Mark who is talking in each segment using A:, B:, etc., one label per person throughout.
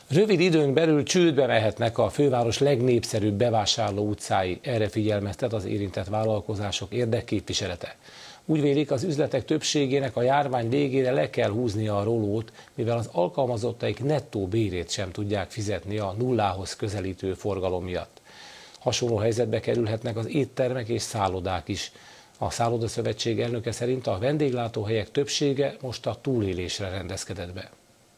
A: Rövid időn belül csődbe mehetnek a főváros legnépszerűbb bevásárló utcái, erre figyelmeztet az érintett vállalkozások érdekképviselete. Úgy vélik, az üzletek többségének a járvány végére le kell húznia a rolót, mivel az alkalmazottaik nettó bérét sem tudják fizetni a nullához közelítő forgalom miatt. Hasonló helyzetbe kerülhetnek az éttermek és szállodák is. A Szállodaszövetség elnöke szerint a vendéglátóhelyek többsége most a túlélésre rendezkedett be.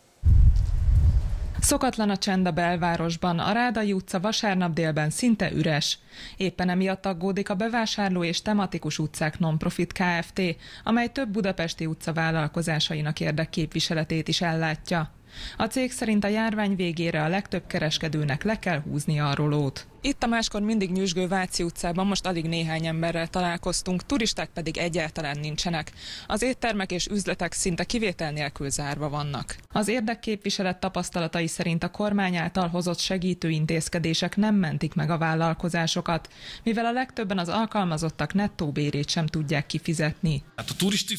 B: Szokatlan a csend a belvárosban, a Rádai utca vasárnap délben szinte üres. Éppen emiatt aggódik a Bevásárló és Tematikus utcák Non-Profit Kft., amely több budapesti utca vállalkozásainak érdekképviseletét is ellátja. A cég szerint a járvány végére a legtöbb kereskedőnek le kell húznia a rolót. Itt a máskor mindig nyüzsgő Váci utcában most alig néhány emberrel találkoztunk, turisták pedig egyáltalán nincsenek. Az éttermek és üzletek szinte kivétel nélkül zárva vannak. Az érdekképviselet tapasztalatai szerint a kormány által hozott segítő intézkedések nem mentik meg a vállalkozásokat, mivel a legtöbben az alkalmazottak nettó bérét sem tudják kifizetni.
C: Hát a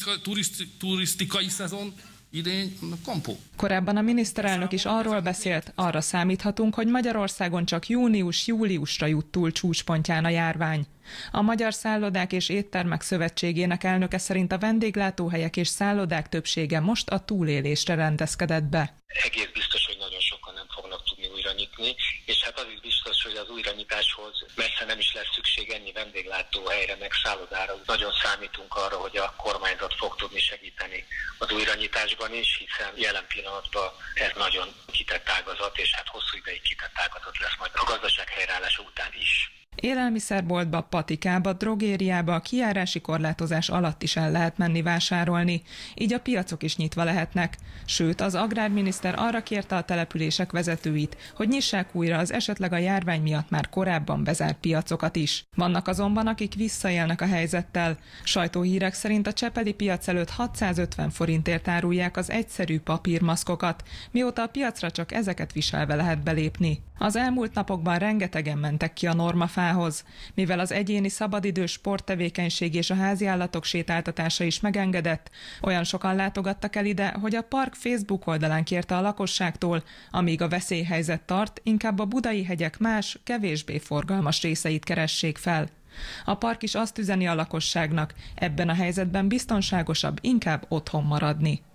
C: turisztikai szezon idén kampó.
B: Korábban a miniszterelnök is arról beszélt, arra számíthatunk, hogy Magyarországon csak június-júliusra jut túl csúcspontján a járvány. A Magyar Szállodák és Éttermek Szövetségének elnöke szerint a vendéglátóhelyek és szállodák többsége most a túlélésre rendezkedett be.
D: Egész biztos, hogy nagyon sokan nem fognak tudni újra nyitni, és hát az is biztos, hogy az újranyitáshoz messze nem is lesz szükség ennyi vendéglátóhelyre, meg szállodára. Nagyon számítunk arra, hogy a kormányzat fog tudni segíteni az újranyitásban is, hiszen jelen pillanatban ez nagyon kitett ágazat, és hát hosszú ideig kitett ágazat lesz majd a gazdaság helyreállása után is.
B: Élelmiszerboltba, patikába, drogériába a kijárási korlátozás alatt is el lehet menni vásárolni, így a piacok is nyitva lehetnek. Sőt, az agrárminiszter arra kérte a települések vezetőit, hogy nyissák újra az esetleg a járvány miatt már korábban bezárt piacokat is. Vannak azonban, akik visszaélnek a helyzettel. Sajtóhírek szerint a csepeli piac előtt 650 forintért árulják az egyszerű papírmaszkokat, mióta a piacra csak ezeket viselve lehet belépni. Az elmúlt napokban rengetegen mentek ki a Normafához. Mivel az egyéni szabadidős sporttevékenység és a háziállatok sétáltatása is megengedett, olyan sokan látogattak el ide, hogy a park Facebook oldalán kérte a lakosságtól, amíg a veszélyhelyzet tart, inkább a Budai hegyek más, kevésbé forgalmas részeit keressék fel. A park is azt üzeni a lakosságnak, ebben a helyzetben biztonságosabb inkább otthon maradni.